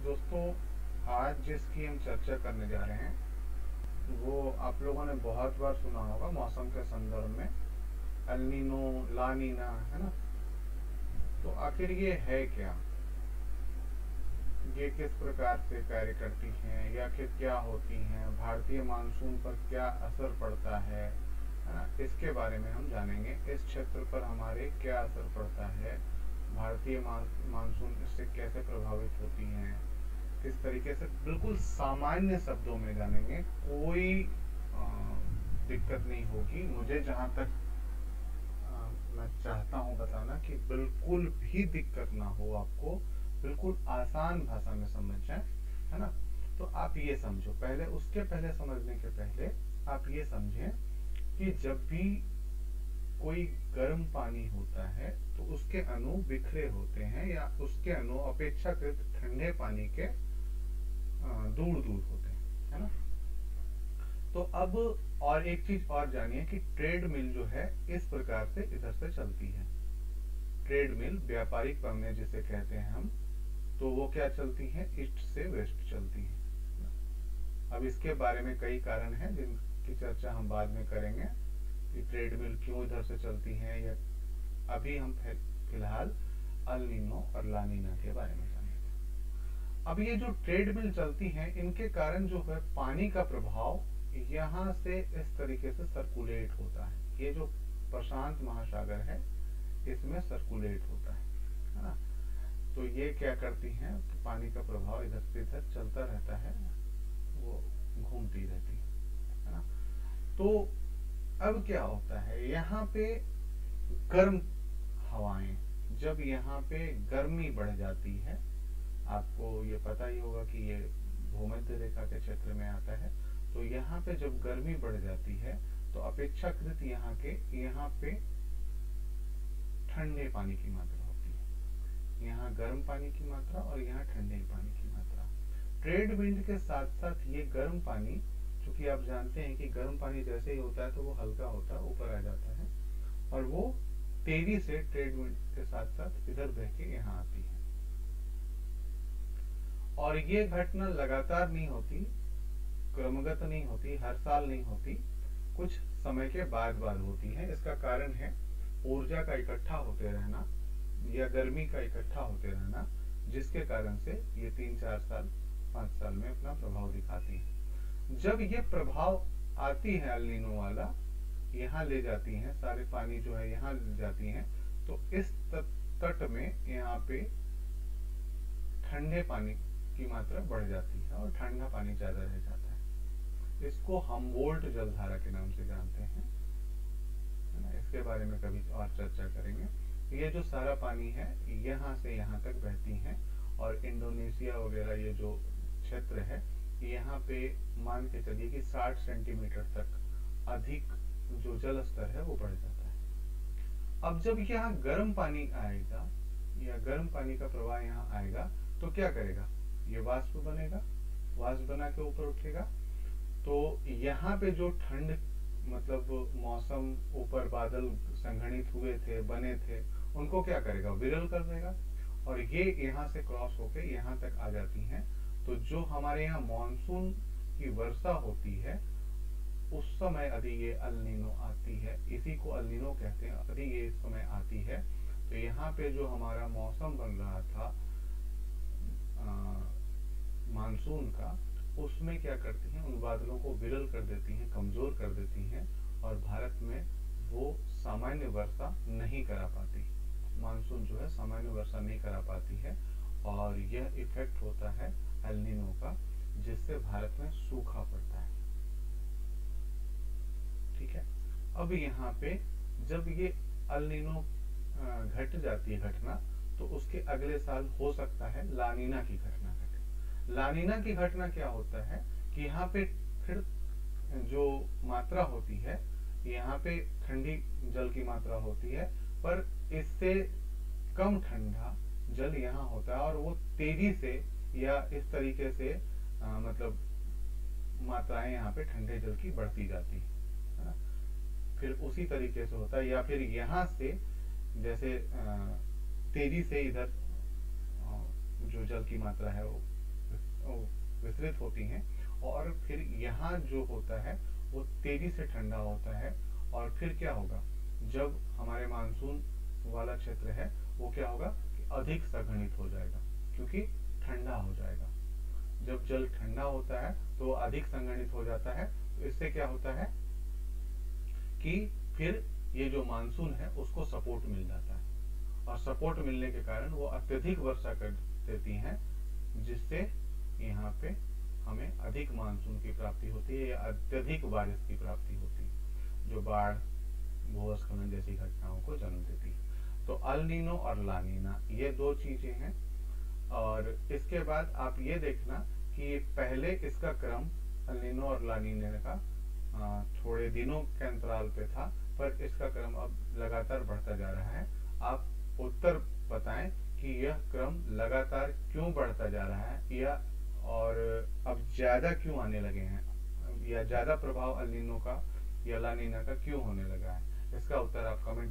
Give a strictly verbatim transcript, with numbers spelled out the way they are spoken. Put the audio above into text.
दोस्तों, आज जिसकी हम चर्चा करने जा रहे हैं वो आप लोगों ने बहुत बार सुना होगा मौसम के संदर्भ में। एल नीनो, ला नीना, है ना। तो आखिर ये है क्या, ये किस प्रकार से कार्य करती हैं या आखिर क्या होती हैं, भारतीय मानसून पर क्या असर पड़ता है है ना। इसके बारे में हम जानेंगे। इस क्षेत्र पर हमारे क्या असर पड़ता है, भारतीय मानसून इससे कैसे प्रभावित होती हैं, किस तरीके से, बिल्कुल सामान्य शब्दों में जानेंगे। कोई आ, दिक्कत नहीं होगी। मुझे जहाँ तक आ, मैं चाहता हूँ बताना कि बिल्कुल भी दिक्कत ना हो आपको, बिल्कुल आसान भाषा में समझ जाए, है ना। तो आप ये समझो, पहले उसके पहले समझने के पहले आप ये समझें कि जब भी कोई गर्म पानी होता है तो उसके अणु बिखरे होते हैं या उसके अणु अपेक्षाकृत ठंडे पानी के दूर दूर होते हैं, है ना। तो अब और एक चीज और जानिए कि ट्रेड मिल जो है इस प्रकार से इधर से चलती है। ट्रेड मिल, व्यापारिक पवने जिसे कहते हैं हम, तो वो क्या चलती है, ईस्ट से वेस्ट चलती है। अब इसके बारे में कई कारण हैं जिनकी चर्चा हम बाद में करेंगे कि ट्रेड मिल क्यों इधर से चलती है, या अभी हम फिलहाल अल नीनो और ला नीना के बारे में जानेंगे। अब ये जो ट्रेड मिल चलती हैं इनके कारण जो है पानी का प्रभाव यहाँ से इस तरीके से सर्कुलेट होता है। ये जो प्रशांत महासागर है इसमें सर्कुलेट होता है, है ना। तो ये क्या करती हैं, तो पानी का प्रभाव इधर से इधर चलता रहता है, वो घूमती रहती है ना। तो अब क्या होता है, यहाँ पे गर्म हवाएं, जब यहाँ पे गर्मी बढ़ जाती है, आपको ये पता ही होगा कि ये भूमध्य रेखा के क्षेत्र में आता है, तो यहाँ पे जब गर्मी बढ़ जाती है तो अपेक्षाकृत यहाँ के यहाँ पे ठंडे पानी की मात्रा होती है। यहाँ गर्म पानी की मात्रा और यहाँ ठंडे पानी की मात्रा। ट्रेड विंड के साथ साथ ये गर्म पानी, चूंकि आप जानते हैं कि गर्म पानी जैसे ही होता है तो वो हल्का होता है, ऊपर आ जाता है, और वो तेजी से ट्रेड विंड के साथ साथ इधर बह के यहाँ आती है। और ये घटना लगातार नहीं होती, क्रमगत नहीं होती, हर साल नहीं होती, कुछ समय के बाद बाद होती है। इसका कारण है ऊर्जा का इकट्ठा होते रहना या गर्मी का इकट्ठा होते रहना, जिसके कारण से ये तीन चार साल पांच साल में अपना प्रभाव दिखाती है। जब ये प्रभाव आती है एल नीनो वाला, यहाँ ले जाती हैं सारे पानी जो है, यहाँ ले जाती हैं, तो इस तट में यहाँ पे ठंडे पानी की मात्रा बढ़ जाती है और ठंडा पानी ज्यादा रह जाता है। इसको हमवोल्ट जलधारा के नाम से जानते हैं, है ना। इसके बारे में कभी और चर्चा करेंगे। ये जो सारा पानी है यहाँ से यहाँ तक बहती है, और इंडोनेशिया वगैरह ये जो क्षेत्र है यहाँ पे मान के चलिए कि साठ सेंटीमीटर तक अधिक जो जल स्तर है वो बढ़ जाता है। अब जब यहाँ गर्म पानी आएगा या गर्म पानी का प्रवाह यहाँ आएगा तो क्या करेगा, ये वाष्प बनेगा, वाष्प बना के ऊपर उठेगा, तो यहाँ पे जो ठंड, मतलब मौसम, ऊपर बादल संघनित हुए थे, बने थे, उनको क्या करेगा, विरल कर देगा, और ये यहाँ से क्रॉस होके यहाँ तक आ जाती हैं। तो जो हमारे यहाँ मानसून की वर्षा होती है उस समय यदि ये अल नीनो आती है, इसी को अल नीनो कहते हैं, यदि ये इस समय आती है तो यहाँ पे जो हमारा मौसम बन रहा था मानसून का, उसमें क्या करती हैं, उन बादलों को विरल कर देती हैं, कमजोर कर देती हैं, और भारत में वो सामान्य वर्षा नहीं करा पाती। मानसून जो है सामान्य वर्षा नहीं करा पाती है, और यह इफेक्ट होता है एल नीनो का, जिससे भारत में सूखा पड़ता है। ठीक है। अब यहाँ पे जब ये एल नीनो घट जाती है घटना, तो उसके अगले साल हो सकता है ला नीना की घटना घटे। ला नीना की घटना क्या होता है कि यहाँ पे फिर जो मात्रा होती है, यहाँ पे ठंडी जल की मात्रा होती है, पर इससे कम ठंडा जल यहाँ होता है, और वो तेजी से या इस तरीके से आ, मतलब मात्राएं यहाँ पे ठंडे जल की बढ़ती जाती है ना। फिर उसी तरीके से होता है, या फिर यहाँ से जैसे तेजी से इधर जो जल की मात्रा है वो विस्तृत होती हैं, और फिर यहाँ जो होता है वो तेजी से ठंडा होता है। और फिर क्या होगा, जब हमारे मानसून वाला क्षेत्र है वो क्या होगा कि अधिक संघनित हो जाएगा, क्योंकि ठंडा हो जाएगा। जब जल ठंडा होता है तो अधिक संघनित हो जाता है, तो इससे क्या होता है कि फिर ये जो मानसून है उसको सपोर्ट मिल जाता है, और सपोर्ट मिलने के कारण वो अत्यधिक वर्षा कर देती हैं, जिससे यहाँ पे हमें अधिक मानसून की प्राप्ति होती है या अत्यधिक बारिश की प्राप्ति होती है, जो बाढ़, भूस्खलन जैसी घटनाओं को जन्म देती है। तो अल नीनो और ला नीना ये दो चीजें हैं। और इसके बाद आप ये देखना कि पहले इसका क्रम अल नीनो और ला नीना का थोड़े दिनों के अंतराल पे था, पर इसका क्रम अब लगातार बढ़ता जा रहा है। आप उत्तर बताएं कि यह क्रम लगातार क्यों बढ़ता जा रहा है, या और अब ज्यादा क्यों आने लगे हैं, या ज्यादा प्रभाव अल नीनो का या ला नीना का क्यों होने लगा है। इसका उत्तर आप कमेंट